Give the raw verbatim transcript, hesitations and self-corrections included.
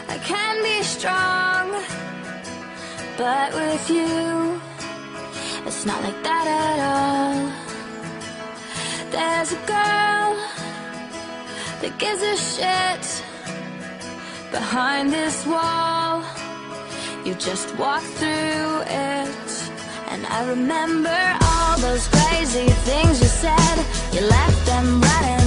I can be strong, but with you, it's not like that at all. There's a girl that gives a shit behind this wall. You just walk through it, and I remember all those crazy things you said. You left them right in